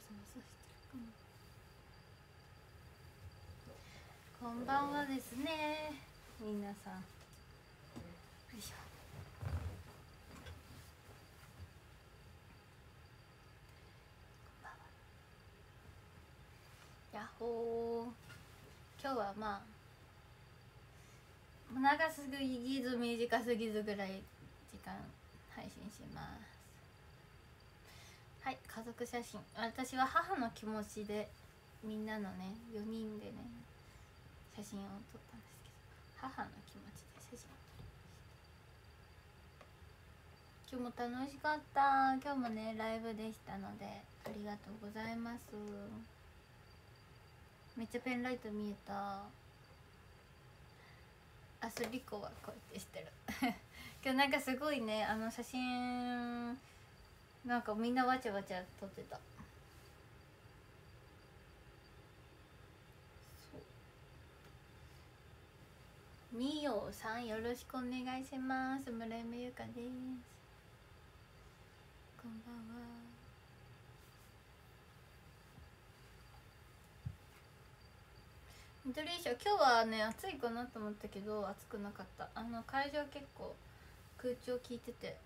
そもそしてるかも。こんばんはですね皆さん。よいしょ。やっほー。今日はまあ長すぎず短すぎずぐらい時間配信します。はい、家族写真。私は母の気持ちでみんなのね4人でね写真を撮ったんですけど、母の気持ちで写真を撮りました。今日も楽しかった。今日もねライブでしたのでありがとうございます。めっちゃペンライト見えた。あ、スリコはこうやってしてる今日なんかすごいね写真なんかみんなわちゃわちゃ撮ってた。みよさんよろしくお願いします。村山ゆかです。こんばんは。緑衣装今日はね暑いかなと思ったけど暑くなかった。会場結構空調効いてて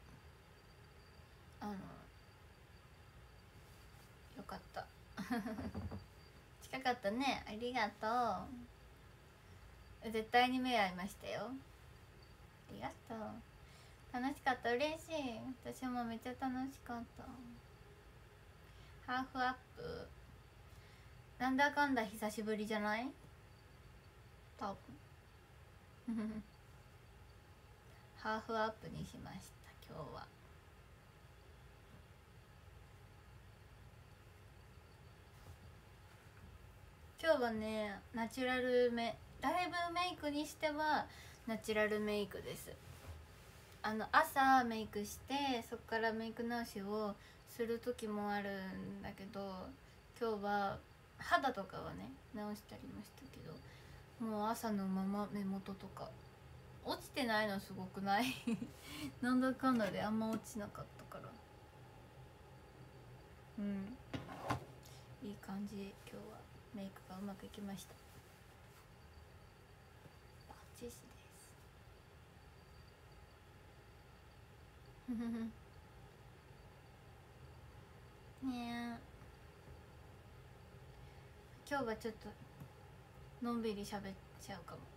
よかった近かったね。ありがとう。絶対に目合いましたよ。ありがとう。楽しかった。嬉しい。私もめっちゃ楽しかった。ハーフアップなんだかんだ久しぶりじゃない？多分ハーフアップにしました今日は。今日はねナチュラルライブメイクにしてはナチュラルメイクです。朝メイクしてそっからメイク直しをする時もあるんだけど、今日は肌とかはね直したりもしたけど、もう朝のまま目元とか落ちてないのすごくないなんだかんだであんま落ちなかったから、いい感じ。今日はメイクがうまくいきました。バッチシですねえ、今日はちょっとのんびり喋っちゃうかも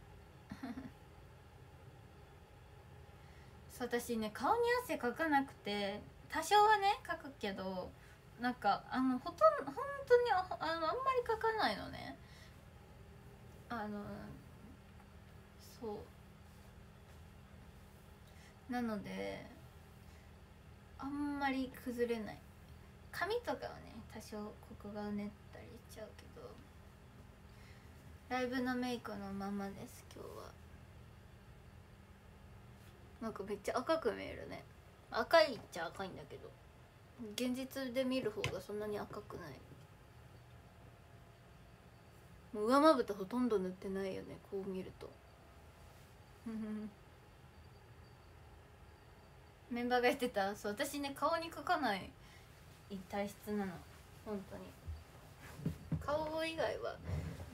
そう、私ね顔に汗かかなくて多少はねかくけど、なんかほとんど本当にあんまりかかないのね。そうなのであんまり崩れない。髪とかはね多少コクがうねったりしちゃうけど、ライブのメイクのままです今日は。なんかめっちゃ赤く見えるね。赤いっちゃ赤いんだけど現実で見る方がそんなに赤くない。もう上まぶたほとんど塗ってないよねこう見るとメンバーが言ってた。そう、私ね顔に描かない体質なの本当に。顔以外は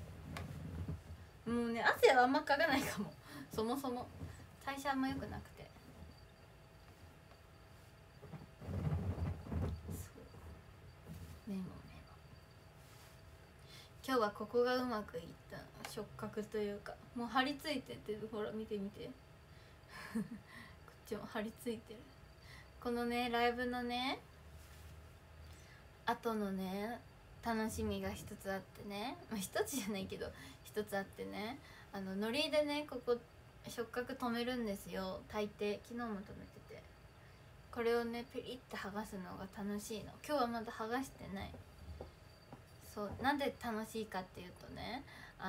もうね汗はあんまかかないかもそもそも代謝あんま良くなくて。そうメモ今日はここがうまくいった触覚というか、もう張り付いてて、ほら見て見てこっちも張り付いてる。このねライブのね後のね楽しみが一つあってね、まあ、一つじゃないけど一つあってね、ノリでねここ触覚止めるんですよ大抵。昨日も止めてて、これをねピリッて剥がすのが楽しいの。今日はまだ剥がしてない。そうなんで楽しいかっていうとね、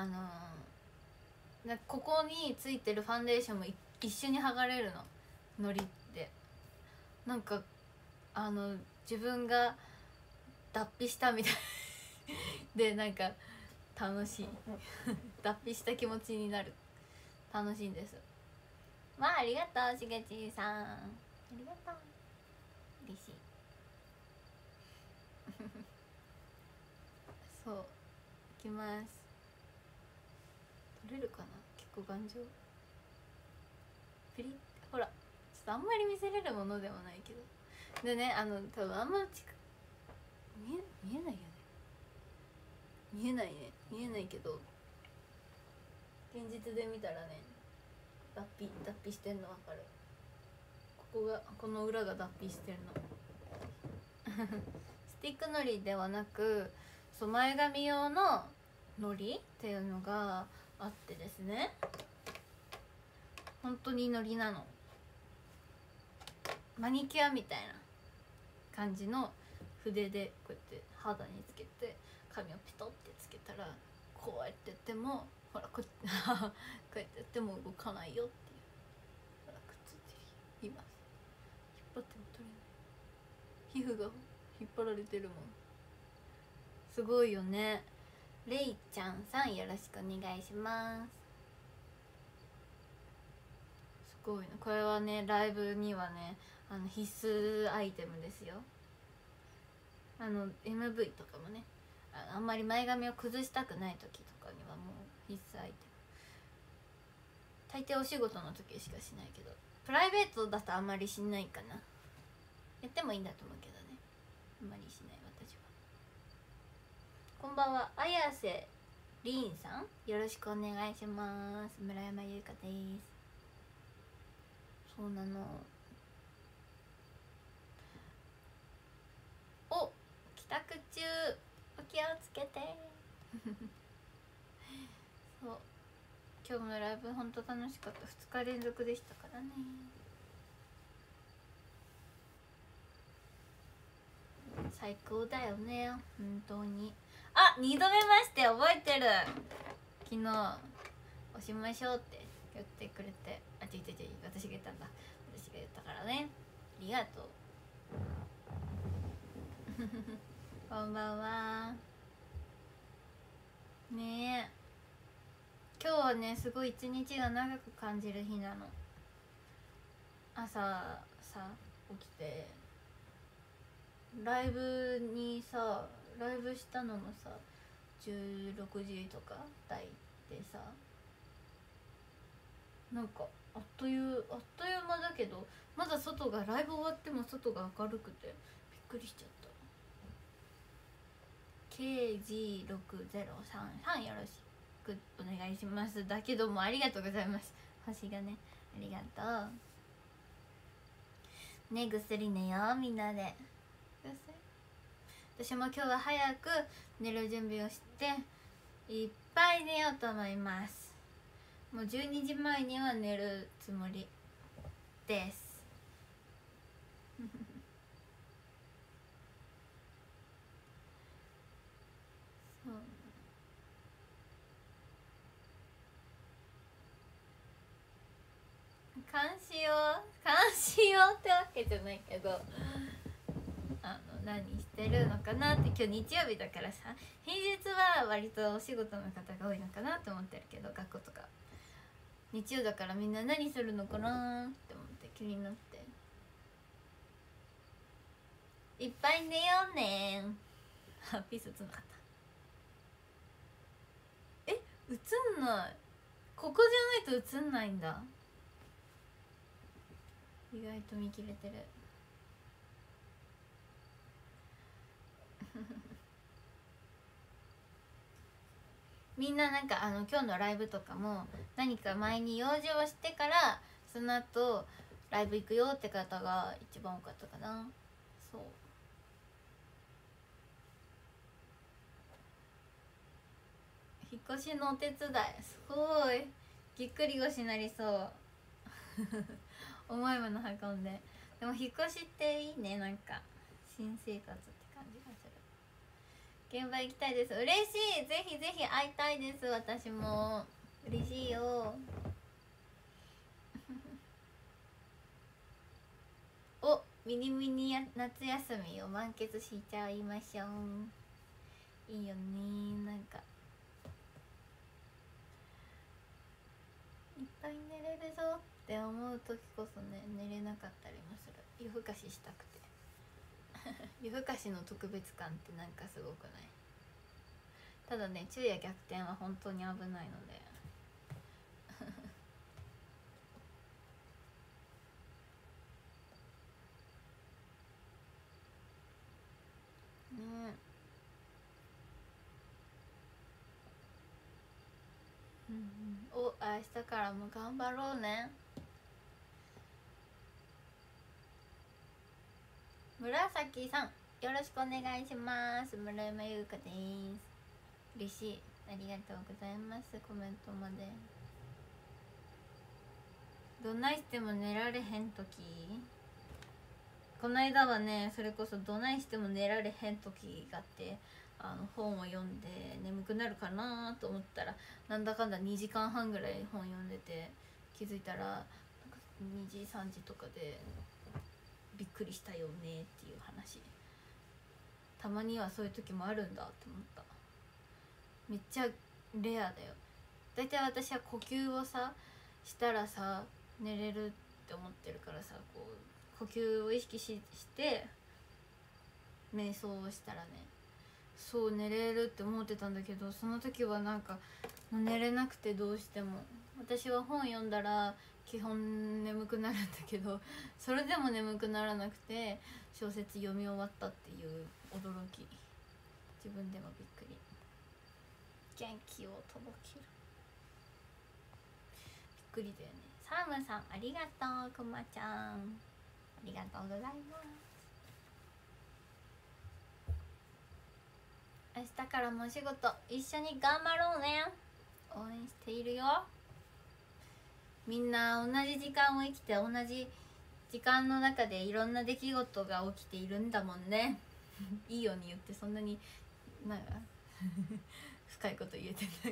ここについてるファンデーションも一緒に剥がれるの、ノリで。なんか自分が脱皮したみたいでなんか楽しい脱皮した気持ちになる。楽しいんです。まあありがとうしげちさん、ありがとう。嬉しいそういきます。取れるかな、結構頑丈。ピリッ、ほらちょっとあんまり見せれるものでもないけど、でね多分あんま見えないよね、見えないね、見えないけど現実で見たらね脱皮してんの分かる。この裏が脱皮してるのスティックのりではなく、そう前髪用ののりっていうのがあってですね、本当にのりなの。マニキュアみたいな感じの筆でこうやって肌につけて髪をピトってつけたら、こうやってやってもほらこうやってやっても動かないよっていう。ほらくっついています。引っ張っても取れない。皮膚が引っ張られてるもん。すごいよね。れいちゃんさんよろしくお願いします。すごいな、これはねライブにはね必須アイテムですよ。MV とかもね、あんまり前髪を崩したくない時とかにはもう必須アイテム。大抵お仕事の時しかしないけど、プライベートだとあんまりしないかな。やってもいいんだと思うけどね、あんまりしない私は。こんばんは、綾瀬りんさんよろしくお願いします。村山優香です。そうなの。お、帰宅中お気をつけてそう、今日もライブほんと楽しかった。2日連続でしたからね。最高だよね本当に。あ、2度目まして覚えてる。昨日押しましょうって言ってくれて、あ、違う私が言ったんだ。私が言ったからね、ありがとうこんばんは。ねえ、今日はねすごい一日が長く感じる日なの。朝さ起きてライブしたのもさ16時とか台でさ、なんかあっという間だけど、まだ外がライブ終わっても外が明るくてびっくりしちゃった。 KG6033 よろしくお願いします。だけどもありがとうございます。星がね、ありがとうね。ぐっすり寝ようみんなで。私も今日は早く寝る準備をしていっぱい寝ようと思います。もう12時前には寝るつもりですそう、監視用ってわけじゃないけど、何してるのかなって。今日日曜日だからさ、平日は割とお仕事の方が多いのかなって思ってるけど、学校とか日曜だからみんな何するのかなって思って気になって。いっぱい寝ようねーピースつなかった。映んない、ここじゃないと映んないんだ。意外と見切れてるみんななんか今日のライブとかも何か前に用事をしてからその後ライブ行くよって方が一番多かったかな。そう、引っ越しのお手伝いすごいぎっくり腰になりそう重いもの運んで。でも引っ越しっていいね、なんか新生活って感じがする。現場行きたいです。嬉しい、ぜひぜひ会いたいです。私も嬉しいよお、ミニミニ夏休みを満喫しちゃいましょう。いいよね、なんかいっぱい寝れるぞって思う時こそね、寝れなかったりもする。夜更かししたくて夜更かしの特別感ってなんかすごくない？ ただね、昼夜逆転は本当に危ないのでね。うんうん、お、明日からも頑張ろうね。紫さん、よろしくお願いします。村山優香です。嬉しい、ありがとうございます。コメントまで。どないしても寝られへん時、この間はね、それこそどないしても寝られへん時があって、本を読んで眠くなるかなと思ったら、なんだかんだ2時間半ぐらい本読んでて、気づいたらなんか2時3時とかでびっくりしたよねっていう話。たまにはそういう時もあるんだって思った。めっちゃレアだよ。だいたい私は呼吸をさしたらさ寝れるって思ってるからさ、こう呼吸を意識して瞑想をしたらね、そう寝れるって思ってたんだけど、その時はなんか寝れなくて、どうしても。私は本読んだら基本眠くなるんだけど、それでも眠くならなくて小説読み終わったっていう驚き。自分でもびっくり。元気を届ける。びっくりだよね。サームさんありがとう。くまちゃんありがとうございます。明日からもお仕事一緒に頑張ろうね。応援しているよ。みんな同じ時間を生きて、同じ時間の中でいろんな出来事が起きているんだもんねいいように言って、そんなになんか深いこと言えてない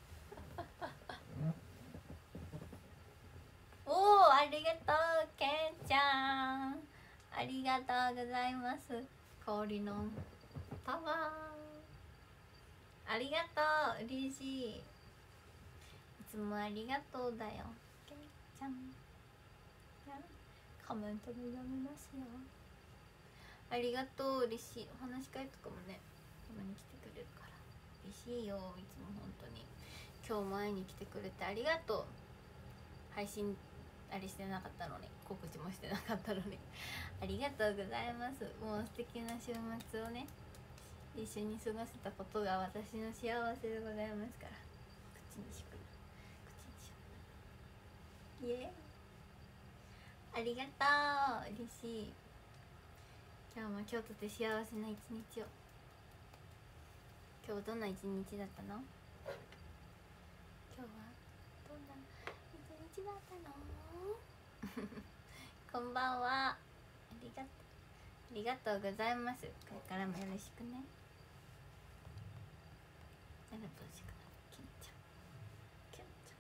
おお、ありがとうけんちゃん、ありがとうございます。氷のパワーありがとう、嬉しい。いつもありがとうだよけんちゃん。コメントで読みますよ。ありがとう、嬉しい。お話し会とかもねたまに来てくれるから嬉しいよ。いつも本当に。今日も会いに来てくれてありがとう。配信あれしてなかったのに、告知もしてなかったのにありがとうございます。もう素敵な週末をね一緒に過ごせたことが私の幸せでございますから。口にしく口にしよう。イエーイ、ありがとう、嬉しい。今日も今日とて幸せな一日を。今日どんな一日だったの？今日はどんな一日だったの？こんばんは。ありがとうございます。これからもよろしくね。誰としくなる？きんちゃん。きん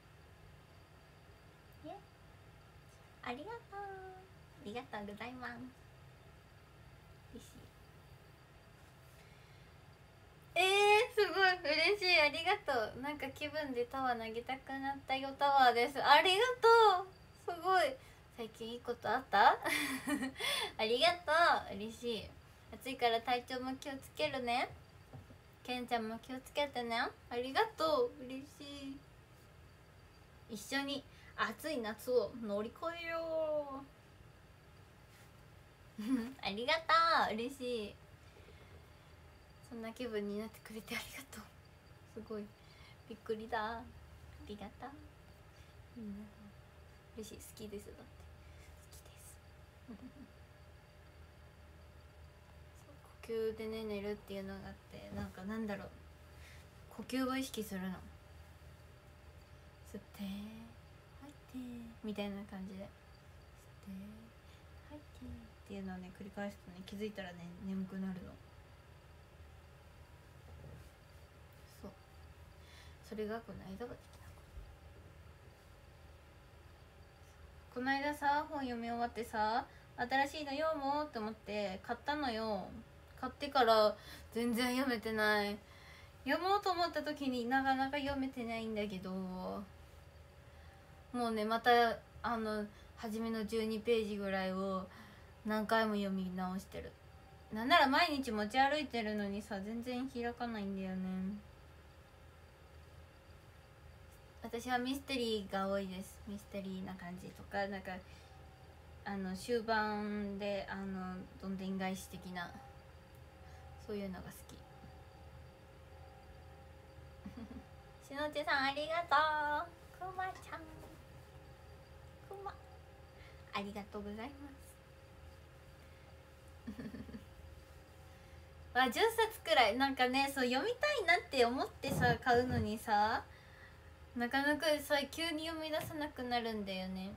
ちゃん。ありがとう。ありがとうございます。嬉しい。すごい嬉しい。ありがとう。なんか気分でタワー投げたくなったよ。タワーです。ありがとう。すごい。最近いいことあったありがとう、嬉しい。暑いから体調も気をつけるね。けんちゃんも気をつけてね。ありがとう、嬉しい。一緒に暑い夏を乗り越えようありがとう、嬉しい。そんな気分になってくれてありがとう。すごいびっくりだ。ありがとう。嬉しい。好きです。だって好きです呼吸でね寝るっていうのがあって、なんだろう、呼吸を意識するの。吸って吐いてみたいな感じで、吸って吐いてっていうのをね繰り返すとね、気づいたらね眠くなるの。そう、それがこの間はできた。この間さ本読み終わってさ、新しいの読もうって思って買ったのよ。買ってから全然読めてない。読もうと思った時になかなか読めてないんだけど、もうねまた初めの12ページぐらいを何回も読み直してる。なんなら毎日持ち歩いてるのにさ全然開かないんだよね。 私はミステリーが多いです。ミステリーな感じとか、なんか終盤でどんでん返し的な、そういうのが好き。しのちさんありがとう。くまちゃん、くまありがとうございますまあ10冊くらいなんかね、そう読みたいなって思ってさ買うのにさ、なかなかさ急に読み出さなくなるんだよね。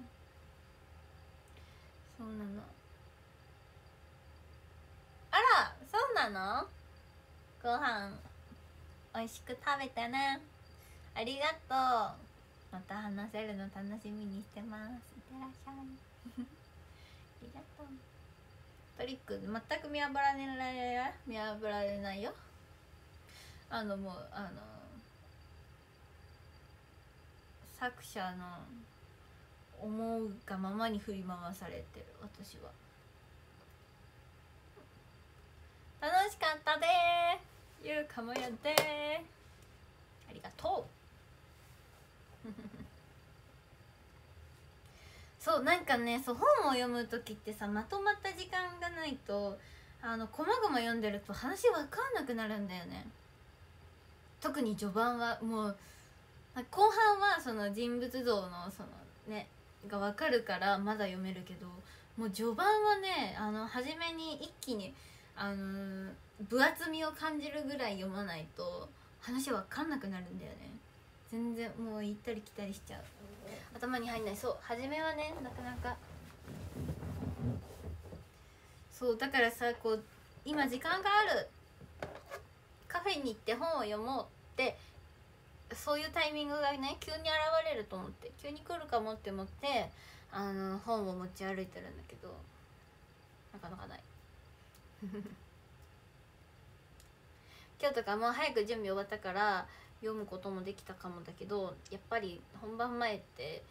そうなの。あら、そうなの。ご飯美味しく食べてね。ありがとう。また話せるの楽しみにしてます。いってらっしゃいありがとう。トリック全く見破られないよ。もう作者の思うがままに振り回されてる私は。楽しかったでー。ゆうかもやでー。ありがとうそうなんかね、そう本を読む時ってさ、まとまった時間がないとこまごま読んでると話わかんなくなるんだよね。特に序盤はもう、後半はその人物像のそのねがわかるからまだ読めるけど、もう序盤はね初めに一気に分厚みを感じるぐらい読まないと話わかんなくなるんだよね。全然もう行ったり来たりしちゃう、頭に入んない。そう初めはねなかなか。そうだからさ、こう今時間がある、カフェに行って本を読もうって、そういうタイミングがね急に現れると思って、急に来るかもって思って本を持ち歩いてるんだけど、なかなかない今日とかもう早く準備終わったから読むこともできたかもだけど、やっぱり本番前って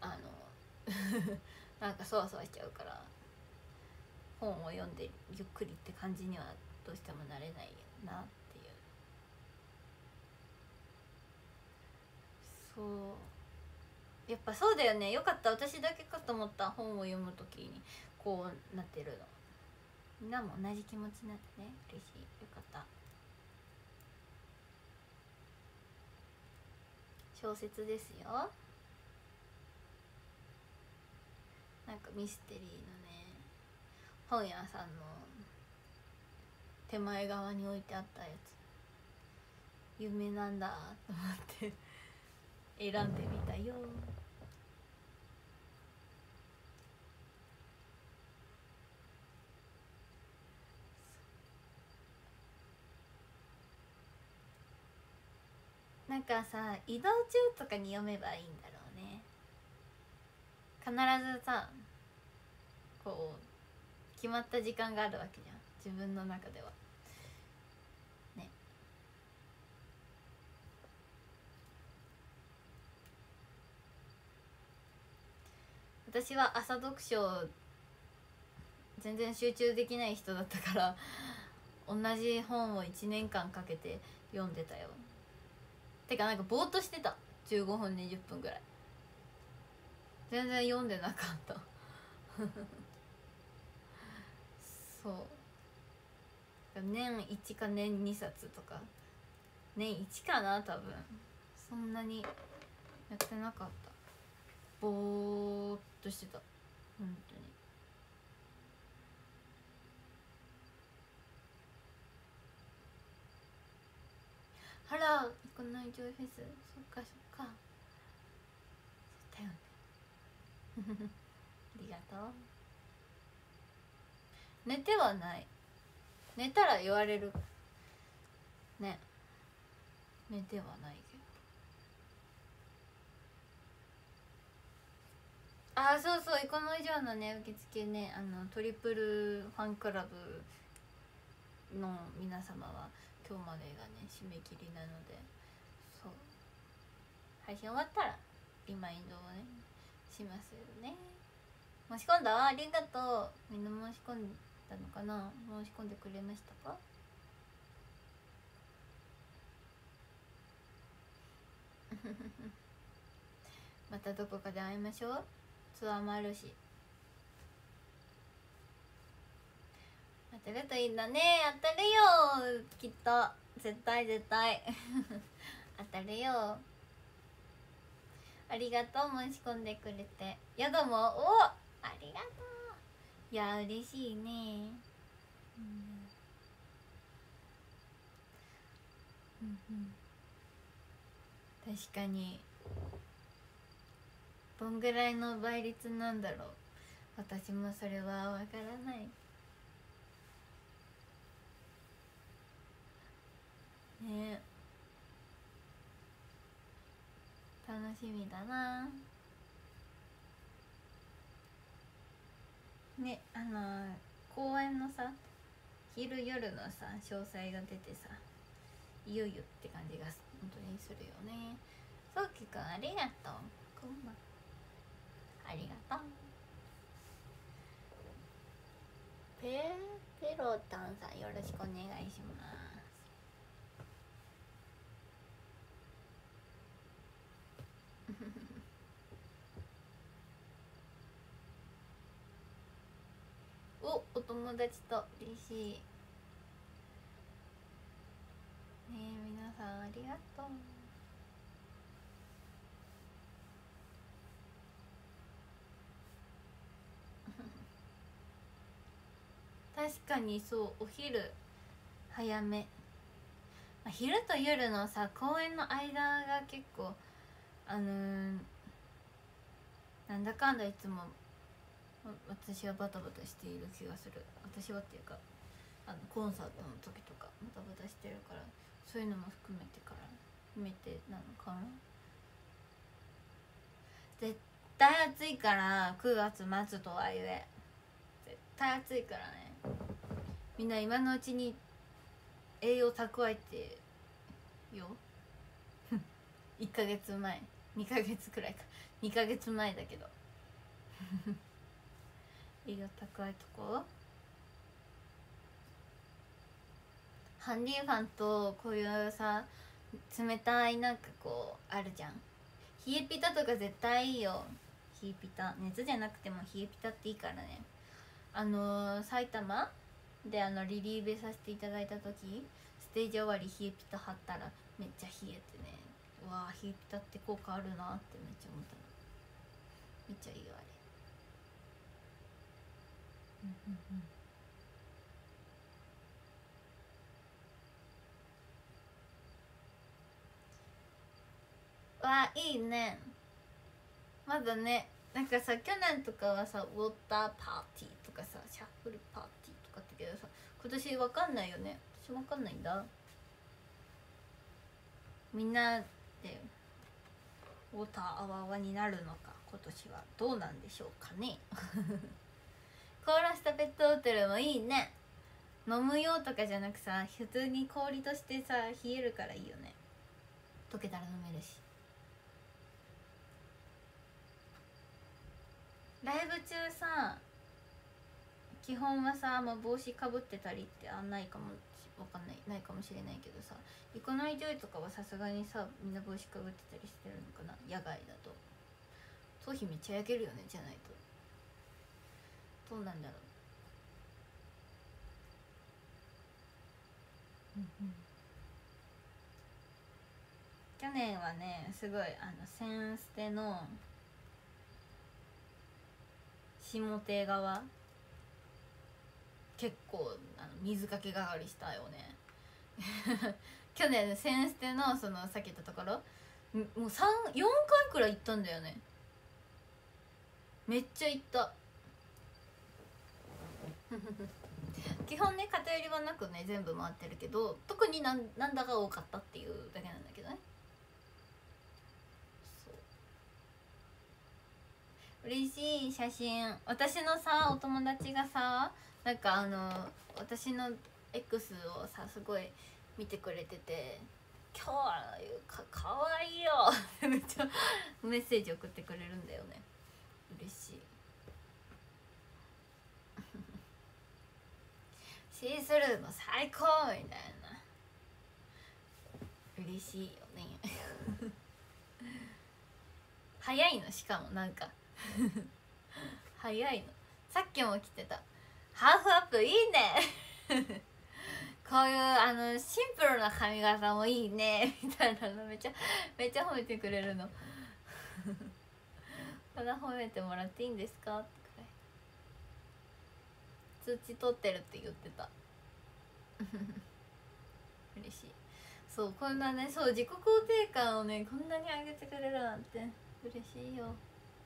なんかそわそわしちゃうから、本を読んでゆっくりって感じにはどうしてもなれないなっていう。そうやっぱそうだよね。よかった、私だけかと思った。本を読むときにこうなってるの。みんなも同じ気持ちなんだね。嬉しい、よかった。小説ですよ。なんかミステリーのね、本屋さんの手前側に置いてあったやつ、有名なんだと思って選んでみたよ。なんかさ、移動中とかに読めばいいんだろうね。必ずさ、こう決まった時間があるわけじゃん、自分の中ではね。私は朝読書全然集中できない人だったから同じ本を1年間かけて読んでたよ。てかなんかぼーっとしてた、15分20分ぐらい。全然読んでなかったそう年1か年2冊とか、年1かな多分。そんなにやってなかった。ぼーっとしてた本当に。あら、行かないジョイフェス。そっかそっか、そうだよねありがとう。寝てはない。寝たら言われるね。寝てはないけど。あ、そうそう、この以上のね受付ね、トリプルファンクラブの皆様は今日までがね締め切りなので、そう配信終わったらリマインドをねしますよね。申し込んだ？ありがとう。みんな申し込んだのかな。申し込んでくれましたかまたどこかで会いましょう。ツアーもあるし。当たるといいんだね。当たるよきっと。絶対絶対当たるよ。ありがとう、申し込んでくれて。宿もおありがとう。いや嬉しいね。確かにどんぐらいの倍率なんだろう。私もそれはわからないね。楽しみだなね。公演のさ昼夜のさ詳細が出てさ、いよいよって感じが本当にするよね。そうきくんありがとう。こんばんありがとう。ペロタンさんよろしくお願いします。お友達と嬉しいね。皆さんありがとう。確かにそう、お昼早め、昼と夜のさ公演の間が結構なんだかんだいつも私はバタバタしている気がする。私はっていうかコンサートの時とかバタバタしてるから、そういうのも含めてなのかな。絶対暑いから、9月末とはいえ絶対暑いからね。みんな今のうちに栄養蓄えてよ1ヶ月前2ヶ月くらいか、2ヶ月前だけど栄養蓄えとこう。ハンディファンとこういうさ冷たいなんかこうあるじゃん。冷えピタとか絶対いいよ。冷えピタ、熱じゃなくても冷えピタっていいからね。埼玉でリリーベさせていただいた時、ステージ終わり冷えピタ貼ったらめっちゃ冷えてね、うわー冷えピタって効果あるなってめっちゃ思ったの。めっちゃいいよあれ。わあいいね。まだね、なんかさ去年とかはさウォーターパーティーとかさシャッフルパーティーとかってけどさ、今年わかんないよね。私わかんないんだ。みんなでウォーターあわあわになるのか、今年はどうなんでしょうかね凍らしたペットホテルもいいね。飲むよとかじゃなくさ、普通に氷としてさ冷えるからいいよね。溶けたら飲めるし。ライブ中さ基本はさ、帽子かぶってたりってないかもわかんない、ないかもしれないけどさ、イコナイジョイとかはさすがにさみんな帽子かぶってたりしてるのかな、野外だと。頭皮めっちゃ焼けるよね、じゃないと。どうなんだろう。去年はねすごいセンステの下手側結構水かけがかりしたよね去年センステのそのさっき言ったところもう4回くらい行ったんだよね。めっちゃ行った基本ね偏りはなくね全部回ってるけど、特になんだか多かったっていうだけなんだけどね。嬉しい写真。私のさお友達がさなんか私の X をさすごい見てくれてて、今日はかわいいよってめっちゃメッセージ送ってくれるんだよね。嬉しいシースルーも最高みたいな。嬉しいよね早いの、しかもなんか早いの。さっきも来てたハーフアップいいねこういうシンプルな髪型もいいねみたいなのめっちゃ褒めてくれるのただ褒めてもらっていいんですかってくらい通知取ってるって言ってた嬉しい。そうこんなね、そう自己肯定感をねこんなに上げてくれるなんて嬉しいよ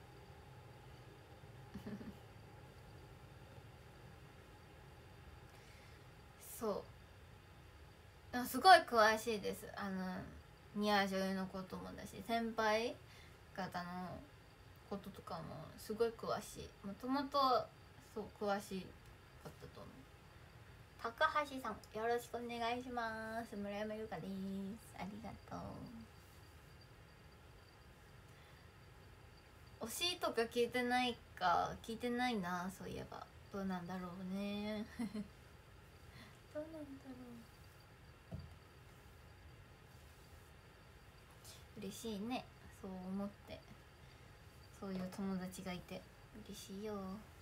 そうでもすごい詳しいです。ニア女優のこともだし、先輩方のこととかもすごい詳しい。もともとそう詳しかったと思う。高橋さんよろしくお願いします。村山優香です。ありがとう。推しとか聞いてないか、聞いてないな。そういえばどうなんだろうねどうなんだろう。嬉しいね、そう思って。そういう友達がいて嬉しいよ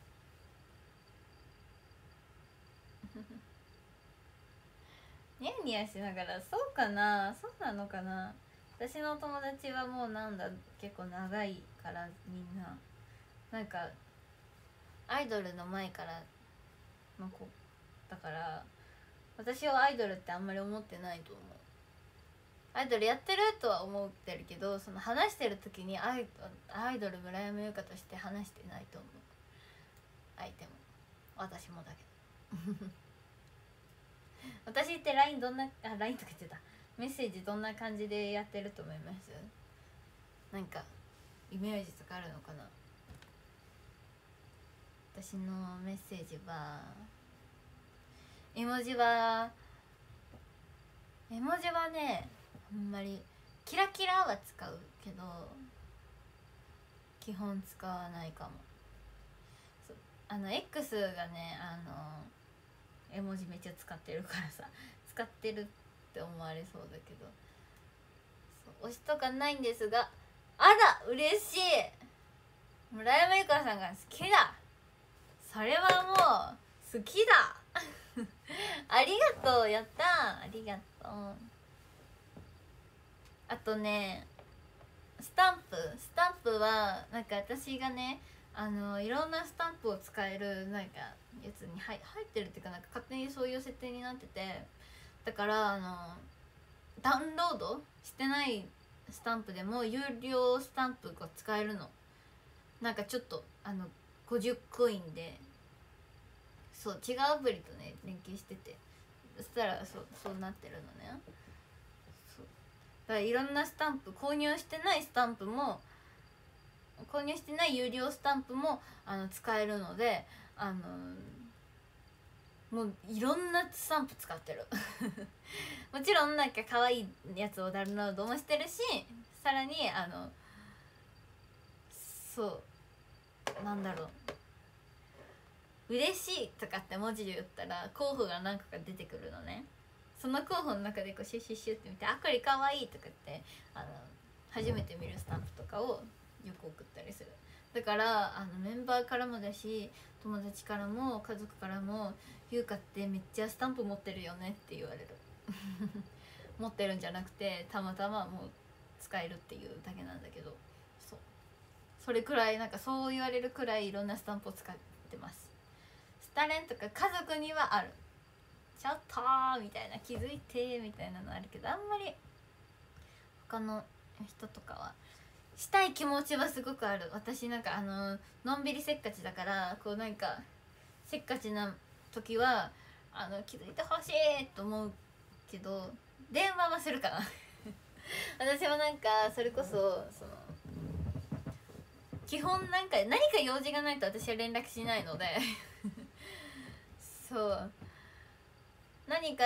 ニヤニヤしながら、そうかな、そうなのかな。私の友達はもうなんだ結構長いから、みんななんかアイドルの前からの子だから、私はアイドルってあんまり思ってないと思う。アイドルやってるとは思ってるけど、その話してる時にアイドル村山優香として話してないと思う。相手も私もだけど私って LINE どんなLINE とか言ってた、メッセージどんな感じでやってると思います？なんかイメージとかあるのかな。私のメッセージは絵文字はね、あんまりキラキラは使うけど基本使わないかも。X がね絵文字めっちゃ使ってるからさ、使ってるって思われそうだけど、推しとかないんですが、あら嬉しい、村山由佳さんが好きだ、それはもう好きだありがとう、やったー、ありがとう。あとね、スタンプはなんか私がねいろんなスタンプを使えるなんかやつに入ってるっていうか、なんか勝手にそういう設定になってて、だからダウンロードしてないスタンプでも有料スタンプが使えるの。なんかちょっと50コインで、そう違うアプリとね連携してて、そしたらそうなってるのね。そうだからいろんなスタンプ、購入してないスタンプも、購入してない有料スタンプも使えるので、もういろんなスタンプ使ってるもちろんなんか可愛いやつをダウンロードもしてるし、さらにそうなんだろう、嬉しいとかって文字で言ったら候補が何個か出てくるのね。その候補の中でこうシュッシュッシュッって見て、あこれ可愛いとかって初めて見るスタンプとかをよく送ったりする。だからメンバーからもだし、友達からも家族からも「優香ってめっちゃスタンプ持ってるよね」って言われる持ってるんじゃなくて、たまたまもう使えるっていうだけなんだけど、それくらい、なんかそう言われるくらいいろんなスタンプを使ってます。スタレンとか家族にはある、ちょっとーみたいな、気づいてみたいなのあるけど、あんまり他の人とかはしたい気持ちはすごくある。私なんかのんびりせっかちだから、こうなんかせっかちな時は気づいてほしいと思うけど、電話はするかな私はなんかそれこそ基本なんか何か用事がないと私は連絡しないのでそう何か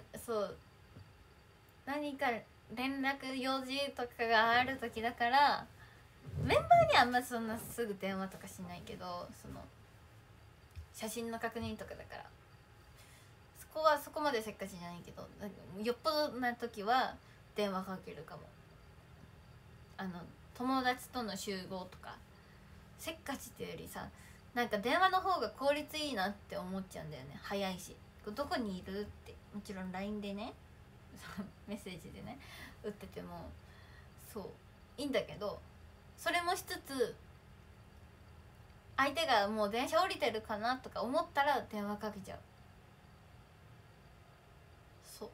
連絡用事とかがある時だから、メンバーにはあんまそんなすぐ電話とかしないけど、写真の確認とかだからそこはそこまでせっかちじゃないけど、よっぽどな時は電話かけるかも。 友達との集合とかせっかちっていうよりさ、なんか電話の方が効率いいなって思っちゃうんだよね。早いし、どこにいるって、もちろん LINE でねメッセージでね打っててもそういいんだけど、それもしつつ相手がもう電車降りてるかなとか思ったら電話かけちゃう。そう、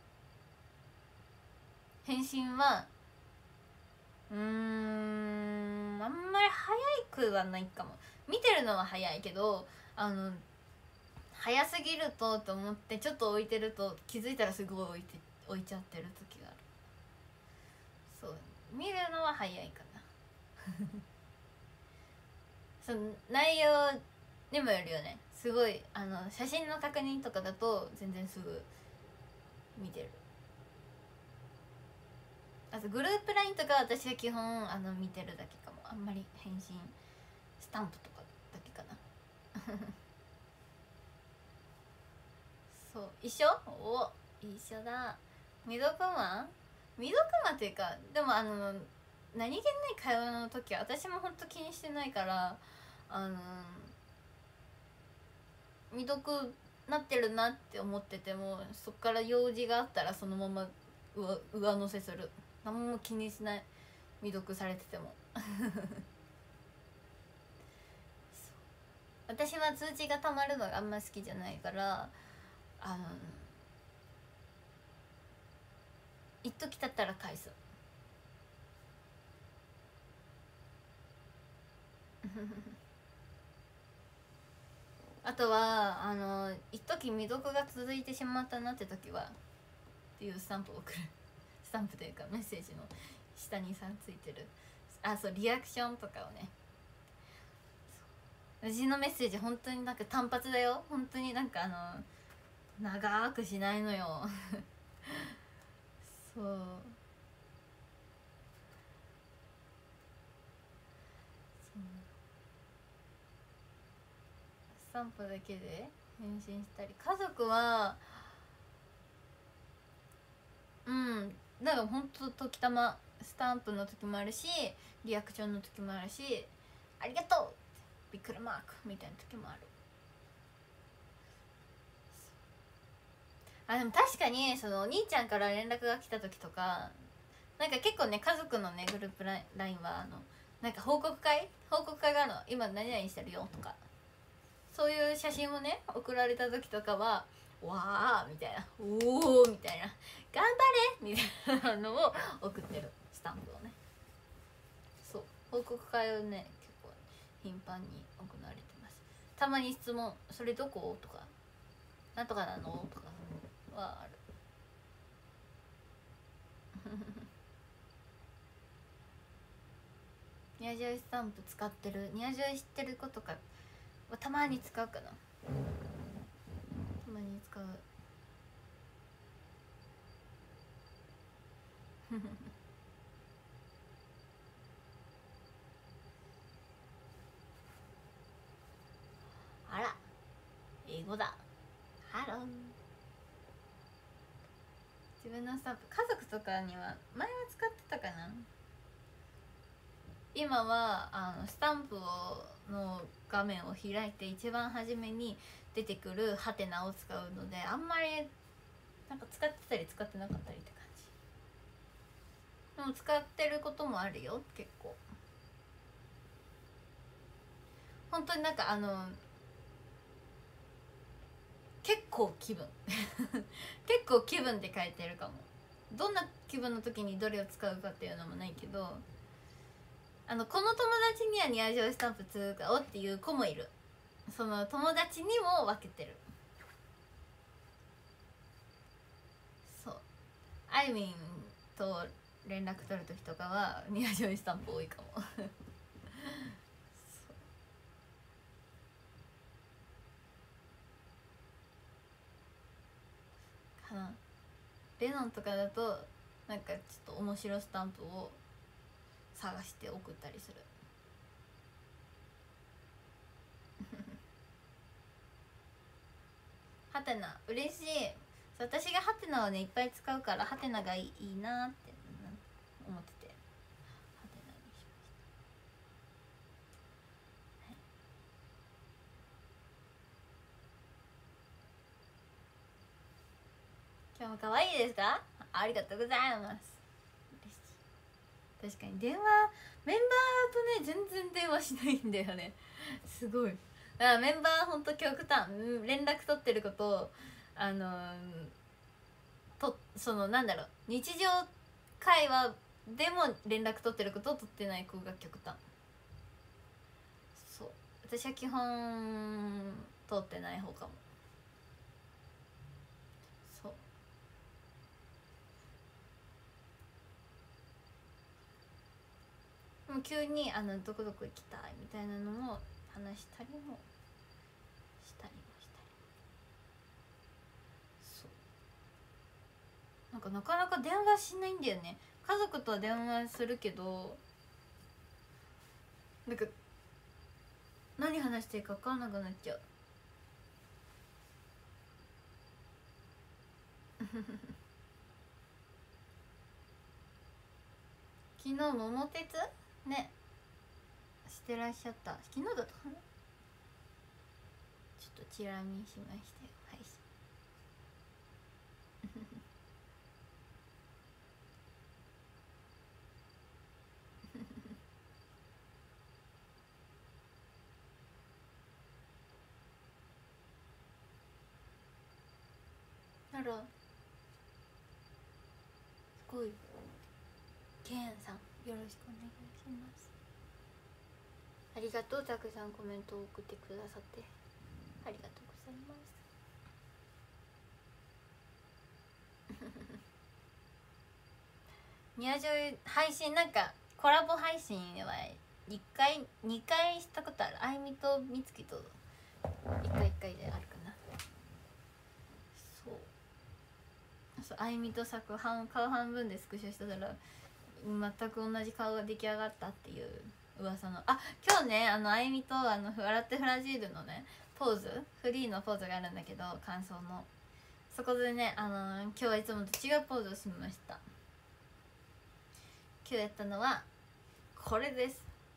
返信はあんまり早くはないかも。見てるのは早いけど、早すぎると思ってちょっと置いてると気づいたらすごい置いちゃってる時がある。そう、見るのは早いかなその内容にもよるよね。すごい写真の確認とかだと全然すぐ見てる。あとグループ LINE とか私は基本見てるだけかも。あんまり返信スタンプとかだけかなそう一緒。お、一緒だ。未読マっていうか、でも何気ない会話の時は私もほんと気にしてないから、未読なってるなって思ってても、そっから用事があったらそのまま上乗せする。何も気にしない、未読されてても私は通知がたまるのがあんま好きじゃないから、一時経ったら返すあとは一時未読が続いてしまったなって時はっていうスタンプを送るスタンプというかメッセージの下にさついてるそうリアクションとかをね。私のメッセージ本当になんか単発だよ。本当になんか長くしないのよそうスタンプだけで返信したり。家族はだからほんと時たまスタンプの時もあるし、リアクションの時もあるし、ありがとうってびっくりマークみたいな時もある。でも確かにそのお兄ちゃんから連絡が来た時とか、なんか結構ね、家族のねグループ LINE はなんか報告会があるの。今何々してるよとか、そういう写真をね送られた時とかはわーみたいな、おーみたいな、頑張れみたいなのを送ってる、スタンプをね。そう、報告会をね結構頻繁に行われてます。たまに質問、それどこ?とか、なんとかなの?とかはあるニヤジョイスタンプ使ってる、ニヤジョイ知ってる子とかはたまに使うかな。たまに使うあら、英語だ。ハロー。自分のスタンプ、家族とかには前は使ってたかな。今はスタンプの画面を開いて一番初めに出てくるハテナを使うので、あんまりなんか使ってたり使ってなかったりって感じ。でも使ってることもあるよ、結構。本当になんか結構気分結構気分で書いてるかも。どんな気分の時にどれを使うかっていうのもないけど、この友達にはニヤジョイスタンプ使おうっていう子もいる。その友達にも分けてる。そう、あいみんと連絡取る時とかはニヤジョイスタンプ多いかもかな。レノンとかだとなんかちょっと面白スタンプを探して送ったりするハテナ嬉しい。私がハテナをねいっぱい使うからハテナがいいなって思ってて、ハテナにし今日も可愛いですか？ありがとうございます。確かに電話メンバーとね全然電話しないんだよねすごい。だからメンバーほんと極端、連絡取ってることそのなんだろう、日常会話でも連絡取ってることを取ってない子が極端。そう、私は基本通ってない方かも。そう、もう急にどこどこ行きたいみたいなのも話したりもしたり。そう、なんかなかなか電話しないんだよね。家族とは電話するけど、なんか何話していいか分かんなくなっちゃう昨日桃鉄ねしてらっしゃった。昨日だったかな。ちょっとチラ見しましたよ、配信あら、すごい。ケンさんよろしくお願いします。ありがとう、たくさんコメントを送ってくださってありがとうございます。宮女配信、なんかコラボ配信は1回2回したことある。あいみとみつきと1回であるかな。そう、あいみとさ、顔半分でスクショしてたら全く同じ顔が出来上がったっていう噂の。あ、今日ねあいみと笑ってフラジールのねポーズ、フリーのポーズがあるんだけど、感想のそこでね今日はいつもと違うポーズをしました。今日やったのはこれです。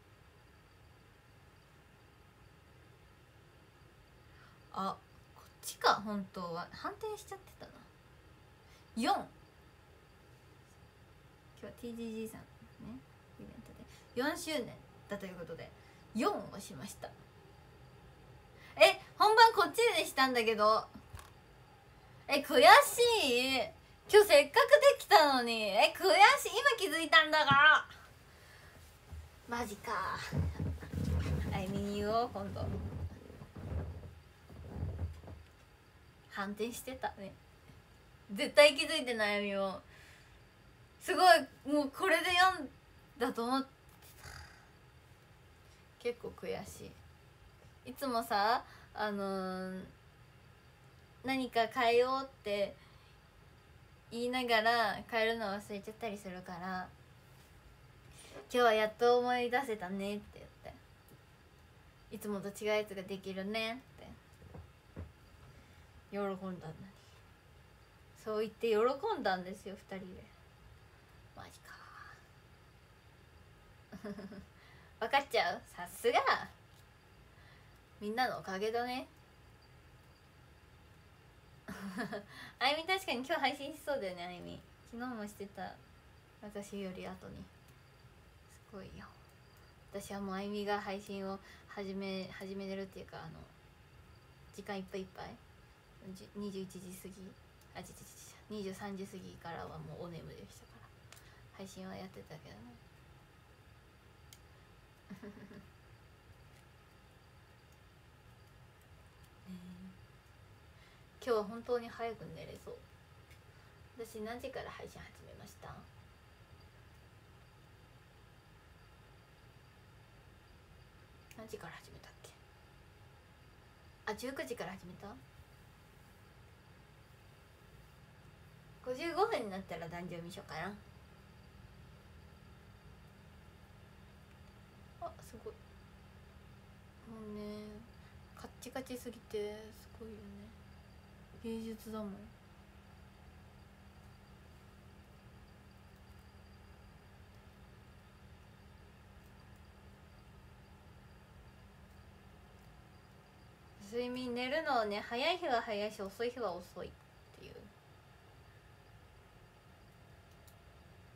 あ、こっちか。本当は反転しちゃってたな。4、今日は TGG さんねイベントで4周年だということで4をしました。本番こっちでしたんだけど、悔しい。今日せっかくできたのに悔しい。今気づいたんだがマジか。あいみに言おう、今度。反転してたね。絶対気づいてない。あいみもすごい、もうこれで4だと思ってた。結構悔しい。いつもさ何か変えようって言いながら変えるの忘れちゃったりするから、今日はやっと思い出せたねって言って、いつもと違うやつができるねって喜んだんだに。そう言って喜んだんですよ、2人で。マジか分かっちゃう。さすがみんなのおかげだねあいみ確かに今日配信しそうだよね。あいみ昨日もしてた。私より後に。すごいよ。私はもうあいみが配信を始めれるっていうか、時間いっぱいいっぱい21時過ぎ、23時過ぎからはもうお眠でしたから配信はやってたけどね今日は本当に早く寝れそう。私何時から配信始めました？何時から始めたっけ。あ、19時から始めた。55分になったら壇上見しようかな。あ、すごい。もうねカッチカチすぎてすごいよね。芸術だもん。睡眠寝るのはね、早い日は早いし遅い日は遅いっていう。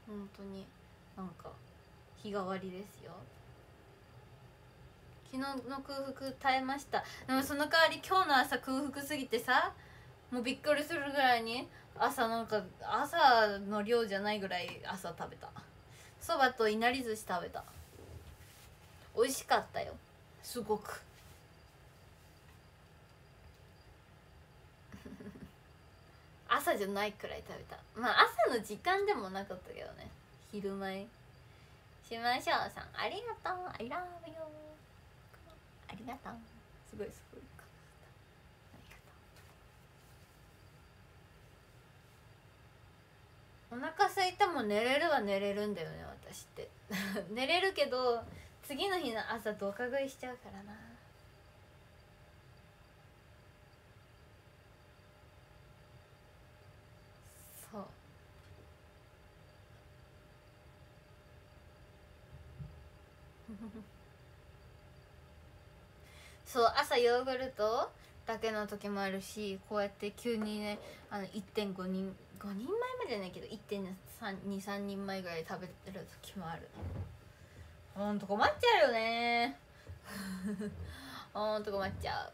本当になんか日替わりですよ。昨日の空腹耐えました。でもその代わり今日の朝空腹すぎてさ、もうびっくりするぐらいに朝の量じゃないぐらい朝食べた。そばといなり寿司食べた。美味しかったよ、すごく。朝じゃないくらい食べた。まあ朝の時間でもなかったけどね、昼前。しましょうさんありがとう、 I love you、 ありがとう、すごいすごい、ありがとう。お腹空いても寝れるは寝れるんだよね私って寝れるけど次の日の朝ドカ食いしちゃうからな。そうそう朝ヨーグルトだけの時もあるし、こうやって急にね1.5人5人前までじゃないけど1.23人前ぐらい食べてる時もある。ほんと困っちゃうよねほんと困っちゃう。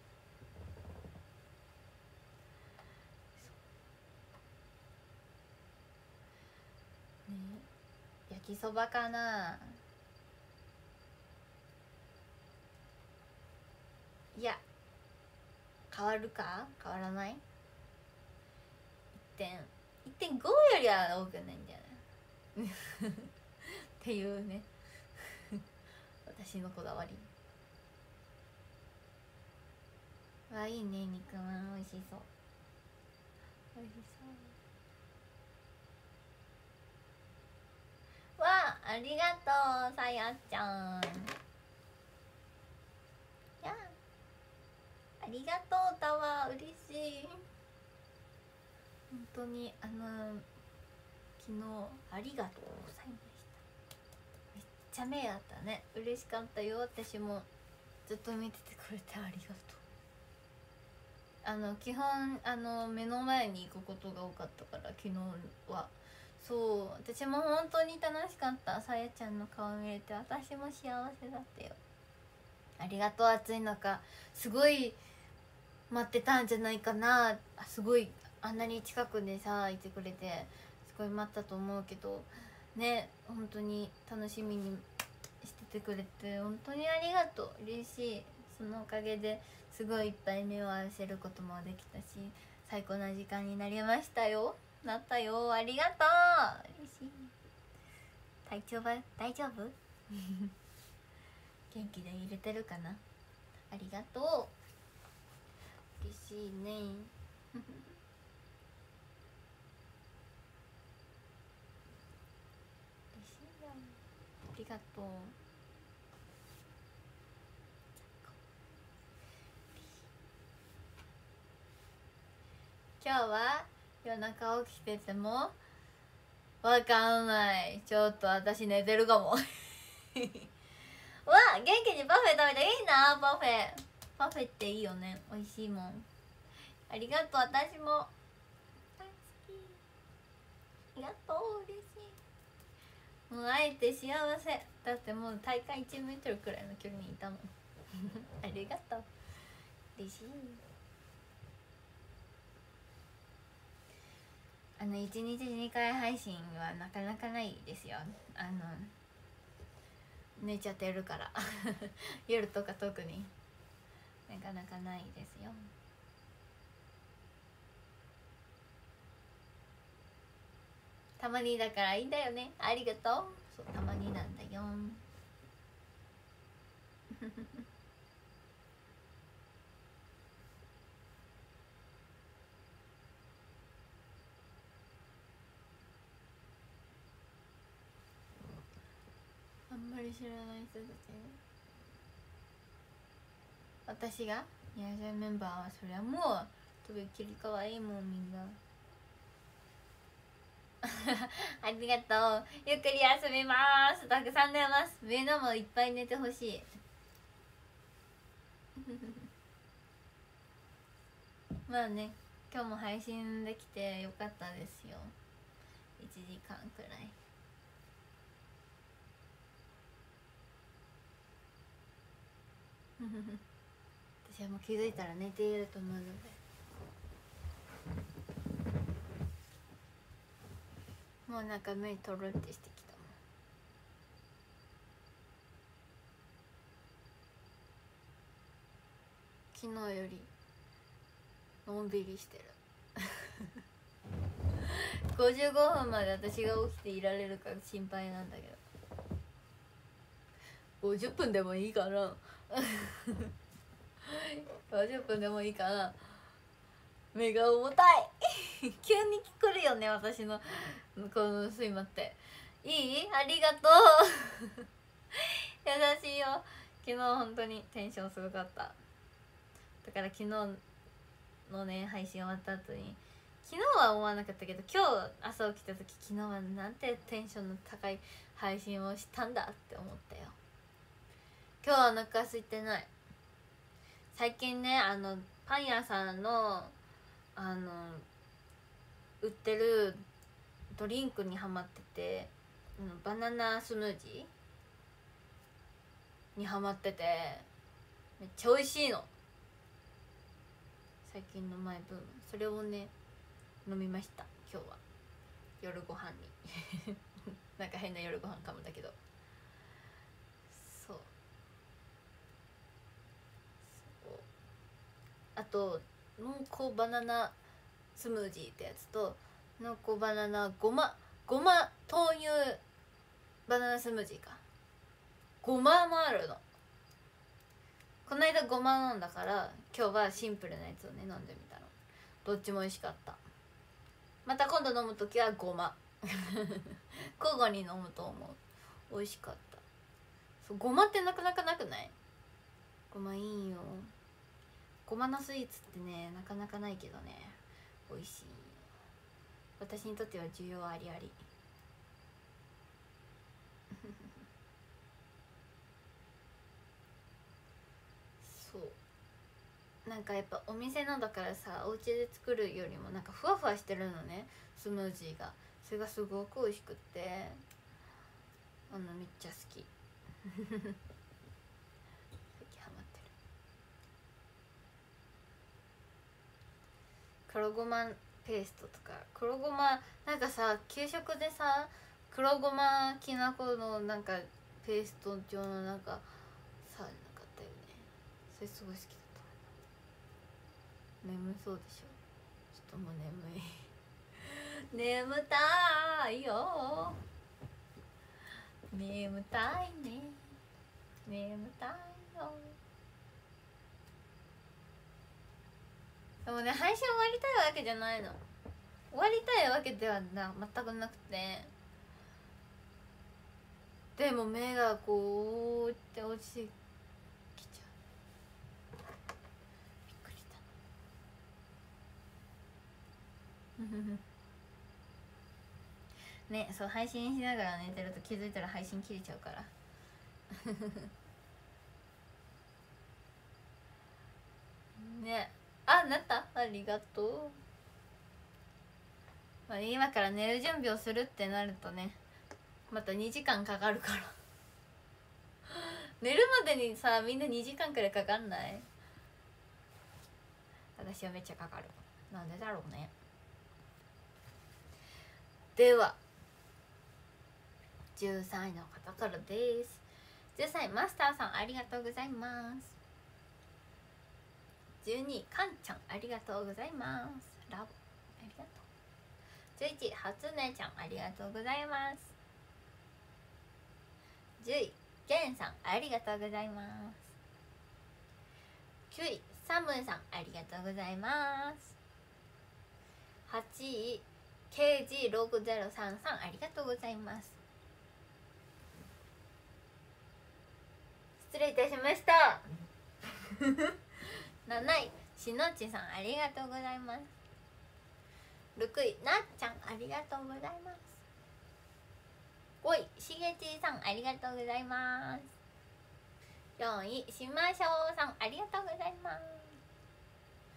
ね、焼きそばかな。いや変わるか変わらない。1.5よりは多くないんじゃないっていうね私のこだわりはいいね。肉まん美味しそう、美味しそうわあ、ありがとうさやちゃん。やありがとうだわ、嬉しい。本当に昨日ありがとうございました。めっちゃ目あったね。嬉しかったよ。私もずっと見ててくれてありがとう。基本目の前に行くことが多かったから昨日は。そう私も本当に楽しかった。さやちゃんの顔見れて私も幸せだったよ。ありがとう。暑い中すごい待ってたんじゃないかな。すごいあんなに近くでさいてくれてすごい待ったと思うけどね、本当に楽しみにしててくれて本当にありがとう。嬉しい。そのおかげですごいいっぱい目を合わせることもできたし最高な時間になりましたよ。なったよ。ありがとう。嬉しい。大丈夫元気で入れてるかな。ありがとう。嬉しいね嬉しいよ。ありがとう。今日は夜中起きててもわかんない。ちょっと私寝てるかもわ、元気にパフェ食べていいな。パフェっていいよね。美味しいもん。ありがとう。私も大好き。ありがとう。嬉しい。もう会えて幸せ。だってもう大会1メートルくらいの距離にいたもんありがとう。嬉しい。1日2回配信はなかなかないですよ。寝ちゃってるから夜とか特になかなかないですよ。たまにだからいいんだよね。ありがとう。そうたまになんだよあんまり知らない人たち。私がいやじゃメンバーはそりゃもうとびっきり可愛いもんみんなありがとう。ゆっくり休みます。たくさん寝ます。みんなもいっぱい寝てほしいまあね、今日も配信できてよかったですよ。1 時間くらい。私はもう気づいたら寝ていると思うので、もうなんか目とろってしてきたもん。昨日よりのんびりしてる。55分まで私が起きていられるか心配なんだけど、50分でもいいかな。50分でもいいかな。目が重たい。急に来るよね、私のこの睡魔って。いい？ありがとう。優しいよ。昨日本当にテンションすごかった。だから昨日のね配信終わった後に、昨日は思わなかったけど、今日朝起きた時、昨日はなんてテンションの高い配信をしたんだって思ったよ。今日はお腹空いてない。最近ね、パン屋さんの売ってるドリンクにハマってて、バナナスムージーにハマってて、めっちゃ美味しいの。最近のマイブーム、それをね飲みました今日は、夜ご飯に。なんか変な夜ご飯かもだけど、そうあと濃厚バナナスムージーってやつと、濃厚バナナごま豆乳バナナスムージーか。ごまもあるの。この間ごま飲んだから、今日はシンプルなやつをね飲んでみたの。どっちも美味しかった。また今度飲むときはごま。交互に飲むと思う。美味しかった。そう、ごまってなかなかなくない？ごまいいよ。ごまのスイーツってねなかなかないけどね、美味しい。私にとっては需要ありあり。そうなんかやっぱお店のだからさ、お家で作るよりもなんかふわふわしてるのね、スムージーが。それがすごく美味しくって、めっちゃ好き。最近ハマってる。黒ごまペーストとか、黒ごまなんかさ、給食でさ黒ごまきなこのなんかペースト状のなんかさ、なかったよね。それすごい好きだった。眠そうでしょ。ちょっともう眠い。眠たいよ、眠たいね、眠たいよ。でもね、配信終わりたいわけじゃないの。終わりたいわけでは全くなくて、でも目がこうって落ちてきちゃう。びっくりした。ね、そう配信しながら寝てると気づいたら配信切れちゃうから。ね、あ、なった、ありがとう。まあ、今から寝る準備をするってなるとね、また2時間かかるから。寝るまでにさ、みんな2時間くらいかかんない？私はめっちゃかかる。なんでだろうね。では13位の方からです。13位マスターさん、ありがとうございます。12位かんちゃん、ありがとうございます。ラボ、ありがとう。11位はつねちゃん、ありがとうございます。10位げんさん、ありがとうございます。9位サムさん、ありがとうございます。8位 KG6033、ありがとうございます。失礼いたしました。7位しのちさん、ありがとうございます。6位なっちゃん、ありがとうございます。5位しげちさん、ありがとうございます。4位しましょうさん、ありがとうございます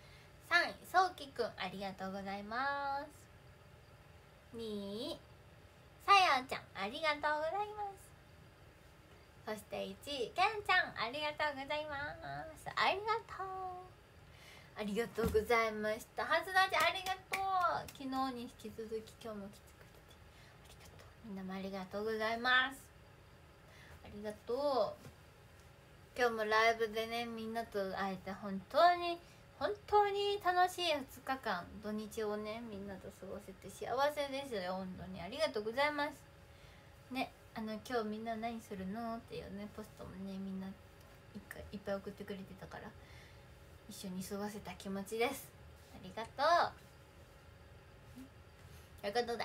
。3位そうきくん、ありがとうございます。2位りがとうございます。そして1位けんちゃん、ありがとうございます。ありがとう、ありがとうございました。はずだちありがとう。昨日に引き続き今日も来てくれてありがとう。みんなもありがとうございます。ありがとう。今日もライブでね、みんなと会えて本当に楽しい2日間、土日をねみんなと過ごせて幸せですよ。本当にありがとうございますね。今日みんな何するのっていうねポストもねみんないっぱい送ってくれてたから、一緒に過ごせた気持ちです。ありがとう。ということで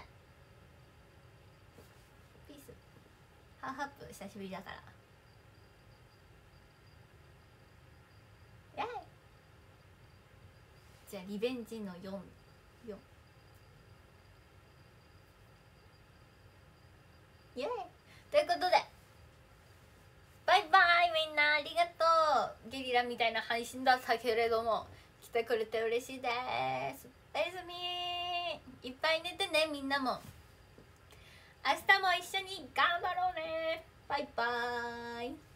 ピースハーフアップ久しぶりだから、イエーイ。じゃあリベンジの4イエーイ。ということでバイバイみんな、ありがとう。ゲリラみたいな配信だったけれども来てくれて嬉しいです。おやすみー。いっぱい寝てね。みんなも明日も一緒に頑張ろうね。バイバーイ。